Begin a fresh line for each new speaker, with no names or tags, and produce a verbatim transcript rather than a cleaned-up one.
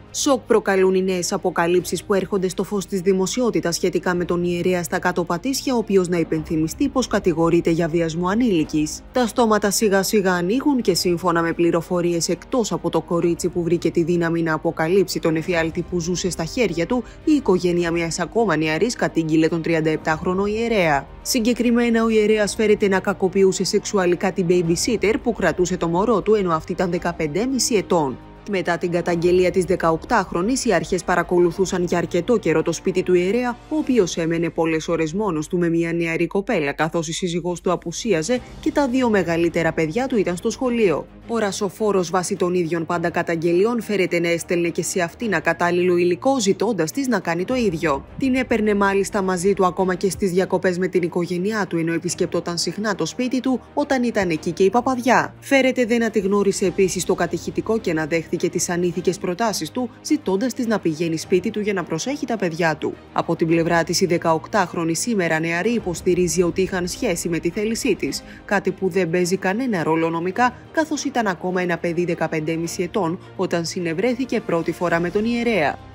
Σοκ προκαλούν οι νέες αποκαλύψεις που έρχονται στο φως της δημοσιότητας σχετικά με τον ιερέα στα Κάτω Πατήσια, ο οποίος, να υπενθυμιστεί, πως κατηγορείται για βιασμό ανήλικης. Τα στόματα σιγά σιγά ανοίγουν και σύμφωνα με πληροφορίες εκτός από το κορίτσι που βρήκε τη δύναμη να αποκαλύψει τον εφιάλτη που ζούσε στα χέρια του, η οικογένεια μιας ακόμα νεαρής κατήγγειλε τον τριανταεπτάχρονο ιερέα. Συγκεκριμένα, ο ιερέας φέρεται να κακοποιούσε σεξουαλικά την babysitter που κρατούσε το μωρό του, ενώ αυτή ήταν δεκαπέντε κόμμα πέντε ετών. Μετά την καταγγελία της δεκαοκτάχρονης, οι αρχές παρακολουθούσαν για αρκετό καιρό το σπίτι του ιερέα, ο οποίος έμενε πολλές ώρες μόνος του με μια νεαρή κοπέλα, καθώς η σύζυγός του απουσίαζε και τα δύο μεγαλύτερα παιδιά του ήταν στο σχολείο. Ο ρασοφόρος, βάσει των ίδιων πάντα καταγγελιών, φέρεται να έστελνε και σε αυτήν ακατάλληλο υλικό, ζητώντας της να κάνει το ίδιο. Την έπαιρνε μάλιστα μαζί του ακόμα και στις διακοπές με την οικογένειά του, ενώ επισκεπτόταν συχνά το σπίτι του όταν ήταν εκεί και η παπαδιά. Φέρεται δε να τη γνώρισε επίσης το κατηχητικό και να δέχθηκε τις ανήθικες προτάσεις του, ζητώντας της να πηγαίνει σπίτι του για να προσέχει τα παιδιά του. Από την πλευρά της, η δεκαοκτάχρονη σήμερα νεαρή υποστηρίζει ότι είχαν σχέση με τη θέλησή της, κάτι που δεν παίζει κανένα ρόλο νομικά, καθώς ήταν ακόμα ένα παιδί δεκαπέντε κόμμα πέντε ετών όταν συνευρέθηκε πρώτη φορά με τον ιερέα.